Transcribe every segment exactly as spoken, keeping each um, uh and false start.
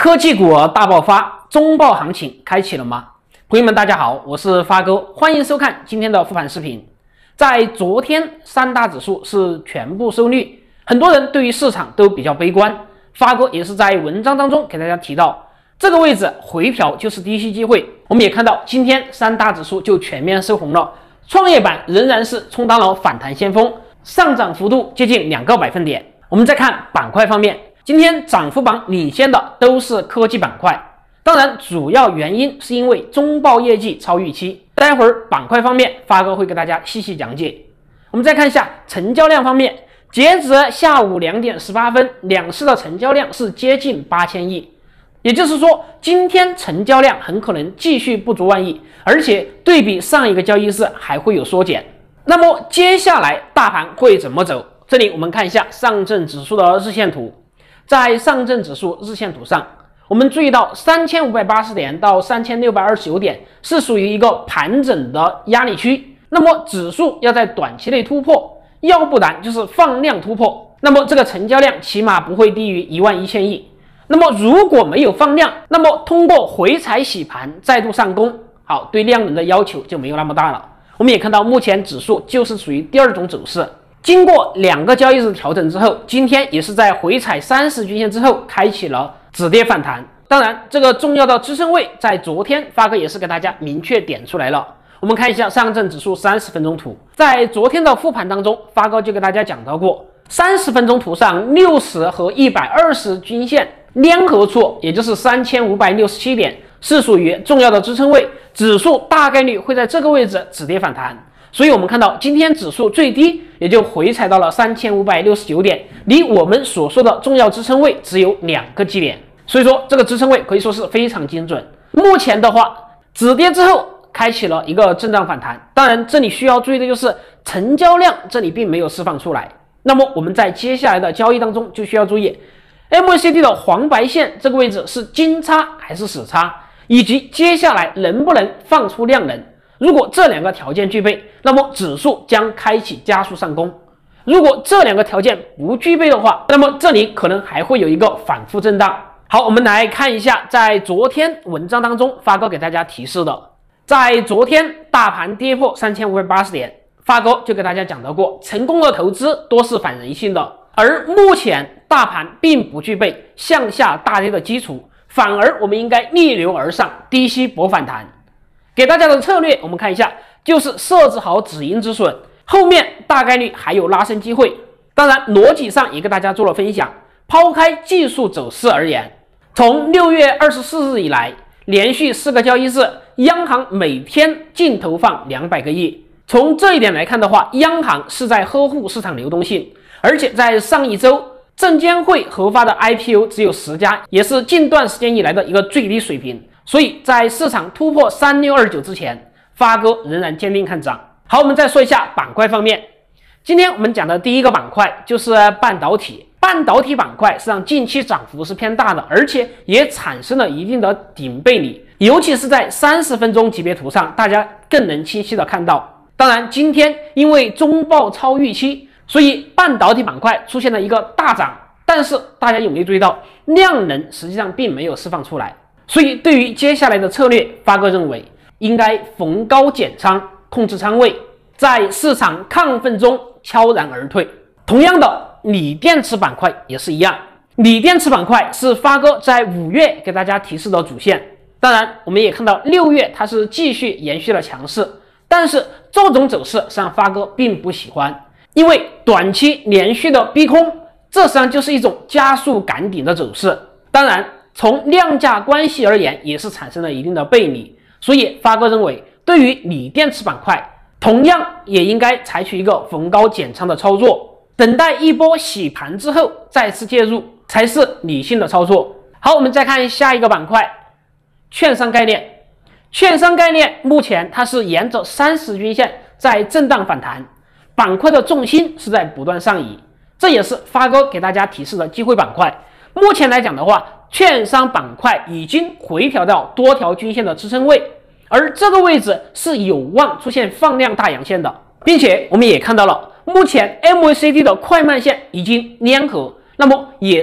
科技股大爆发，中报行情开启了吗？朋友们，大家好，我是发哥，欢迎收看今天的复盘视频。在昨天，三大指数是全部收绿，很多人对于市场都比较悲观。发哥也是在文章当中给大家提到，这个位置回调就是低吸机会。我们也看到，今天三大指数就全面收红了，创业板仍然是充当了反弹先锋，上涨幅度接近两个百分点。我们再看板块方面。今天涨幅榜领先的都是科技板块，当然主要原因是因为中报业绩超预期。待会儿板块方面，发哥会给大家细细讲解。我们再看一下成交量方面，截止下午两点十八分，两市的成交量是接近八千亿，也就是说，今天成交量很可能继续不足万亿，而且对比上一个交易日还会有缩减。那么接下来大盘会怎么走？这里我们看一下上证指数的日线图。在上证指数日线图上，我们注意到三千五百八十点到三千六百二十九点是属于一个盘整的压力区，那么指数要在短期内突破，要不然就是放量突破，那么这个成交量起码不会低于一万一千亿。那么如果没有放量，那么通过回踩洗盘再度上攻，好，对量能的要求就没有那么大了。我们也看到目前指数就是属于第二种走势。经过两个交易日调整之后，今天也是在回踩三十均线之后开启了止跌反弹。当然，这个重要的支撑位在昨天发哥也是给大家明确点出来了。我们看一下上证指数三十分钟图，在昨天的复盘当中，发哥就给大家讲到过，三十分钟图上六十和一百二十均线粘合处，也就是三千五百六十七点，是属于重要的支撑位，指数大概率会在这个位置止跌反弹。所以我们看到今天指数最低也就回踩到了三千五百六十九点，离我们所说的重要支撑位只有两个基点，所以说这个支撑位可以说是非常精准。目前的话，止跌之后开启了一个震荡反弹，当然这里需要注意的就是成交量这里并没有释放出来。那么我们在接下来的交易当中就需要注意 M A C D 的黄白线这个位置是金叉还是死叉，以及接下来能不能放出量能。如果这两个条件具备，那么指数将开启加速上攻。如果这两个条件不具备的话，那么这里可能还会有一个反复震荡。好，我们来看一下，在昨天文章当中发哥给大家提示的，在昨天大盘跌破三千五百八十点，发哥就给大家讲到过，成功的投资多是反人性的，而目前大盘并不具备向下大跌的基础，反而我们应该逆流而上，低吸博反弹。给大家的策略我们看一下，就是设置好止盈止损，后面大概率还有拉升机会。当然逻辑上也给大家做了分享。抛开技术走势而言，从六月二十四日以来，连续四个交易日，央行每天净投放两百个亿。从这一点来看的话，央行是在呵护市场流动性，而且在上一周证监会核发的 I P O 只有十家，也是近段时间以来的一个最低水平。所以在市场突破三六二九之前，发哥仍然坚定看涨。好，我们再说一下板块方面。今天我们讲的第一个板块就是半导体。半导体板块实际上近期涨幅是偏大的，而且也产生了一定的顶背离，尤其是在三十分钟级别图上，大家更能清晰的看到。当然，今天因为中报超预期，所以半导体板块出现了一个大涨，但是大家有没有注意到，量能实际上并没有释放出来。所以对于接下来的策略，发哥认为应该逢高减仓，控制仓位，在市场亢奋中悄然而退。同样的，锂电池板块也是一样，锂电池板块是发哥在五月给大家提示的主线。当然我们也看到六月它是继续延续了强势，但是这种走势实际上发哥并不喜欢，因为短期连续的逼空，这实际上就是一种加速赶顶的走势。当然从量价关系而言，也是产生了一定的背离，所以发哥认为，对于锂电池板块，同样也应该采取一个逢高减仓的操作，等待一波洗盘之后再次介入，才是理性的操作。好，我们再看下一个板块，券商概念。券商概念目前它是沿着三十均线在震荡反弹，板块的重心是在不断上移，这也是发哥给大家提示的机会板块。目前来讲的话，券商板块已经回调到多条均线的支撑位，而这个位置是有望出现放量大阳线的，并且我们也看到了，目前 M A C D 的快慢线已经粘合，那么也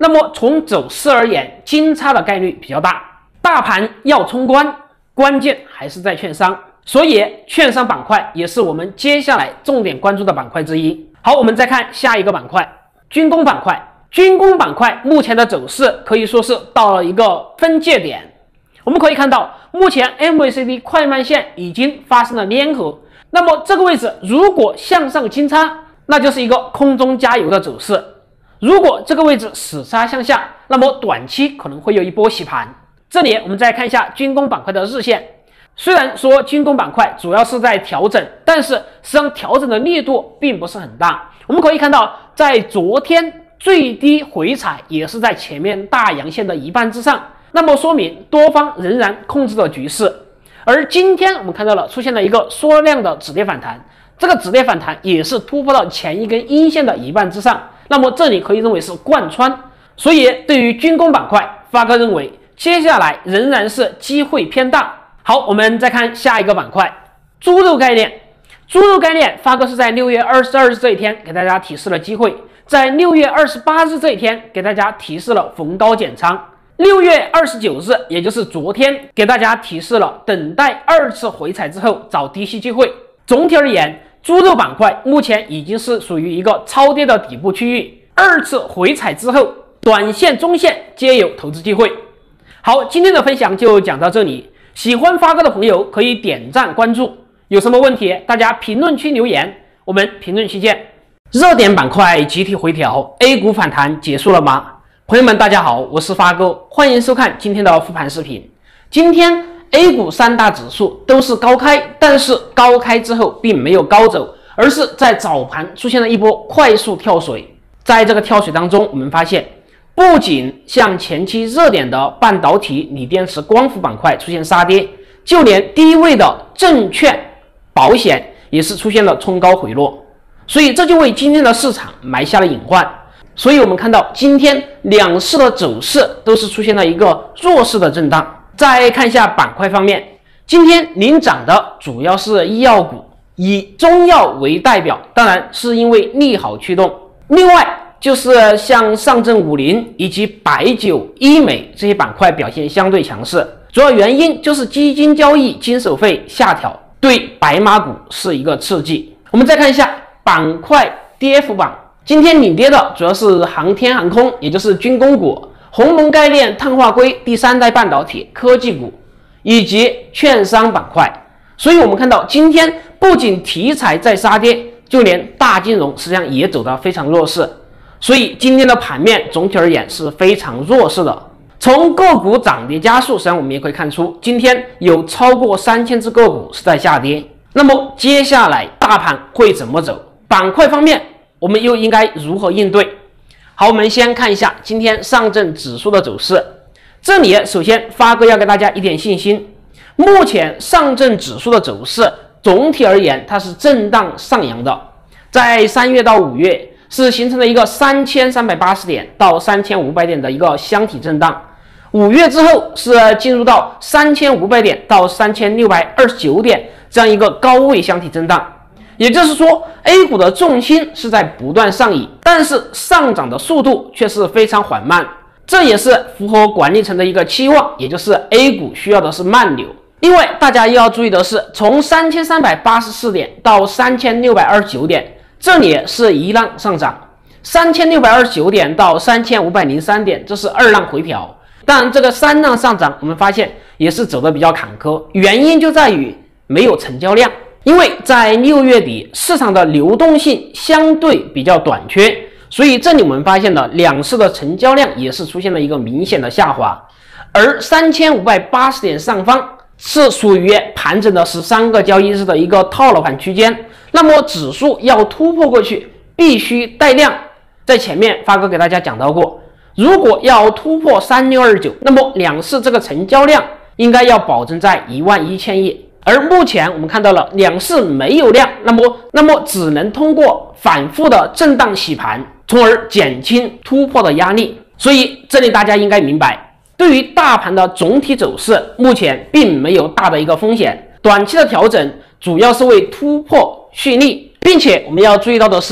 那么从走势而言，金叉的概率比较大。大盘要冲关，关键还是在券商，所以券商板块也是我们接下来重点关注的板块之一。好，我们再看下一个板块，军工板块。军工板块目前的走势可以说是到了一个分界点。我们可以看到，目前 M A C D 快慢线已经发生了粘合，那么这个位置如果向上金叉，那就是一个空中加油的走势；如果这个位置死杀向下，那么短期可能会有一波洗盘。这里我们再看一下军工板块的日线，虽然说军工板块主要是在调整，但是实际上调整的力度并不是很大。我们可以看到，在昨天最低回踩也是在前面大阳线的一半之上，那么说明多方仍然控制了局势。而今天我们看到了出现了一个缩量的止跌反弹，这个止跌反弹也是突破到前一根阴线的一半之上，那么这里可以认为是贯穿。所以对于军工板块，发哥认为接下来仍然是机会偏大。好，我们再看下一个板块，猪肉概念。猪肉概念，发哥是在六月二十二日这一天给大家提示了机会，在六月二十八日这一天给大家提示了逢高减仓，六月二十九日也就是昨天给大家提示了等待二次回踩之后找低吸机会。总体而言，猪肉板块目前已经是属于一个超跌的底部区域，二次回踩之后短线中线皆有投资机会。好，今天的分享就讲到这里，喜欢发哥的朋友可以点赞关注，有什么问题大家评论区留言，我们评论区见。热点板块集体回调 ，A 股反弹结束了吗？朋友们大家好，我是发哥，欢迎收看今天的复盘视频。今天 A 股三大指数都是高开，但是高开之后并没有高走，而是在早盘出现了一波快速跳水。在这个跳水当中，我们发现不仅像前期热点的半导体、锂电池、光伏板块出现杀跌，就连低位的证券、保险也是出现了冲高回落，所以这就为今天的市场埋下了隐患。所以我们看到今天两市的走势都是出现了一个弱势的震荡。再看一下板块方面，今天领涨的主要是医药股，以中药为代表，当然是因为利好驱动。另外就是像上证五零以及白酒、医美这些板块表现相对强势，主要原因就是基金交易经手费下调，对白马股是一个刺激。我们再看一下板块跌幅榜，今天领跌的主要是航天航空，也就是军工股、鸿蒙概念、碳化硅、第三代半导体、科技股以及券商板块。所以我们看到今天不仅题材在杀跌，就连大金融实际上也走得非常弱势。所以今天的盘面总体而言是非常弱势的。从个股涨跌家数，实际上我们也可以看出，今天有超过三千只个股是在下跌。那么接下来大盘会怎么走？板块方面我们又应该如何应对？好，我们先看一下今天上证指数的走势。这里首先发哥要给大家一点信心，目前上证指数的走势总体而言它是震荡上扬的，在三月到五月是形成了一个三千三百八十点到三千五百点的一个箱体震荡，五月之后是进入到三千五百点到三千六百二十九点这样一个高位箱体震荡。也就是说 A 股的重心是在不断上移，但是上涨的速度却是非常缓慢，这也是符合管理层的一个期望，也就是 A 股需要的是慢牛。另外大家又要注意的是，从三千三百八十四点到三千六百二十九点，这里是一浪上涨，三千六百二十九点到三千五百零三点，这是二浪回调。当然这个三浪上涨我们发现也是走得比较坎坷，原因就在于没有成交量。因为在六月底市场的流动性相对比较短缺，所以这里我们发现了两市的成交量也是出现了一个明显的下滑。而三千五百八十点上方是属于盘整的十三个交易日的一个套牢盘区间，那么指数要突破过去必须带量。在前面发哥给大家讲到过，如果要突破三六二九，那么两市这个成交量应该要保证在一万一千亿。而目前我们看到了两市没有量，那么那么只能通过反复的震荡洗盘，从而减轻突破的压力。所以这里大家应该明白，对于大盘的总体走势目前并没有大的一个风险，短期的调整主要是为突破蓄力，并且我们要注意到的是，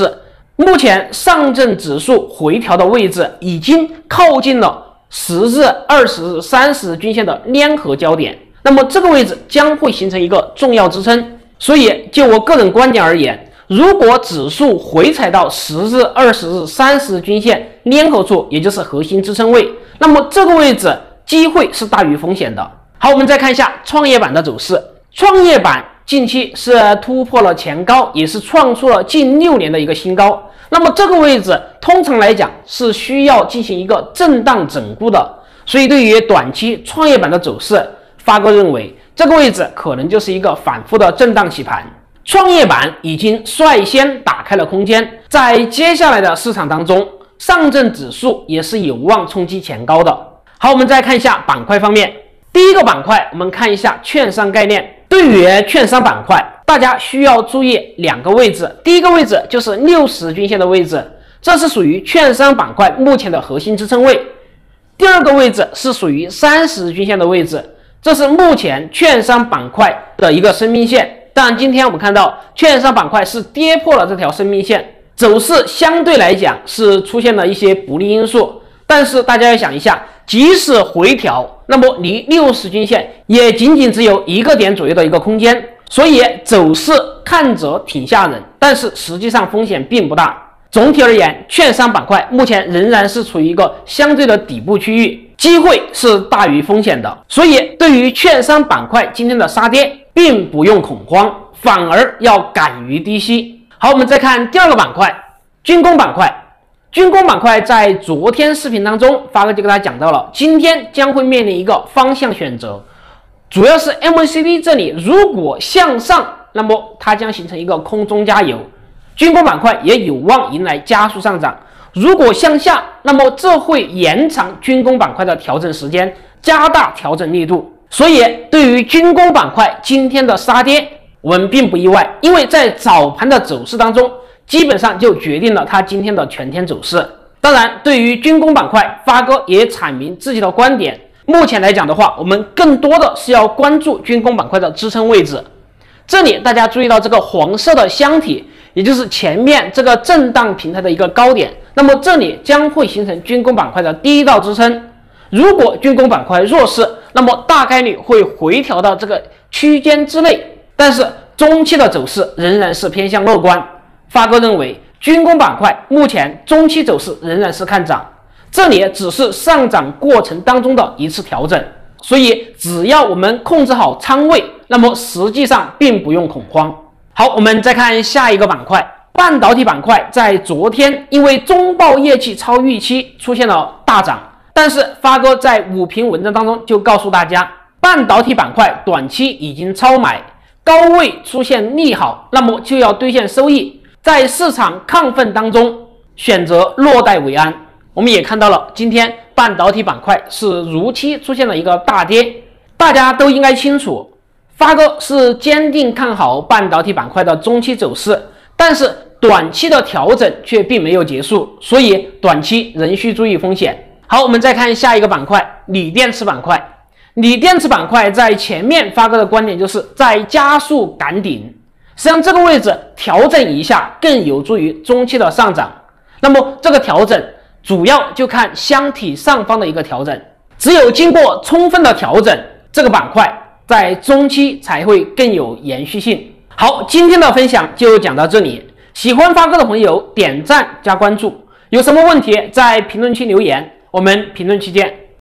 目前上证指数回调的位置已经靠近了十日、二十日、三十日均线的粘合交点，那么这个位置将会形成一个重要支撑。所以就我个人观点而言，如果指数回踩到十日、二十日、三十日均线粘合处，也就是核心支撑位，那么这个位置机会是大于风险的。好，我们再看一下创业板的走势。创业板近期是突破了前高，也是创出了近六年的一个新高。那么这个位置通常来讲是需要进行一个震荡整固的，所以对于短期创业板的走势，发哥认为这个位置可能就是一个反复的震荡洗盘。创业板已经率先打开了空间，在接下来的市场当中，上证指数也是有望冲击前高的。好，我们再看一下板块方面。第一个板块，我们看一下券商概念。对于券商板块，大家需要注意两个位置。第一个位置就是六十均线的位置，这是属于券商板块目前的核心支撑位。第二个位置是属于三十均线的位置，这是目前券商板块的一个生命线。但今天我们看到券商板块是跌破了这条生命线，走势相对来讲是出现了一些不利因素。但是大家要想一下，即使回调，那么离六十均线也仅仅只有一个点左右的一个空间，所以走势看着挺吓人，但是实际上风险并不大。总体而言，券商板块目前仍然是处于一个相对的底部区域，机会是大于风险的。所以对于券商板块今天的杀跌，并不用恐慌，反而要敢于低吸。好，我们再看第二个板块，军工板块。军工板块在昨天视频当中，发哥就给大家讲到了，今天将会面临一个方向选择，主要是 M A C D 这里如果向上，那么它将形成一个空中加油，军工板块也有望迎来加速上涨。如果向下，那么这会延长军工板块的调整时间，加大调整力度。所以对于军工板块今天的杀跌，我们并不意外，因为在早盘的走势当中，基本上就决定了它今天的全天走势。当然，对于军工板块，发哥也阐明自己的观点。目前来讲的话，我们更多的是要关注军工板块的支撑位置。这里大家注意到这个黄色的箱体，也就是前面这个震荡平台的一个高点，那么这里将会形成军工板块的第一道支撑。如果军工板块弱势，那么大概率会回调到这个区间之内，但是中期的走势仍然是偏向乐观。发哥认为，军工板块目前中期走势仍然是看涨，这里只是上涨过程当中的一次调整，所以只要我们控制好仓位，那么实际上并不用恐慌。好，我们再看下一个板块，半导体板块在昨天因为中报业绩超预期出现了大涨，但是发哥在五评文章当中就告诉大家，半导体板块短期已经超买，高位出现利好，那么就要兑现收益。在市场亢奋当中，选择落袋为安。我们也看到了，今天半导体板块是如期出现了一个大跌。大家都应该清楚，发哥是坚定看好半导体板块的中期走势，但是短期的调整却并没有结束，所以短期仍需注意风险。好，我们再看下一个板块，锂电池板块。锂电池板块在前面发哥的观点就是在加速赶顶。实际上这个位置调整一下更有助于中期的上涨，那么这个调整主要就看箱体上方的一个调整，只有经过充分的调整，这个板块在中期才会更有延续性。好，今天的分享就讲到这里，喜欢发哥的朋友点赞加关注，有什么问题在评论区留言，我们评论区见。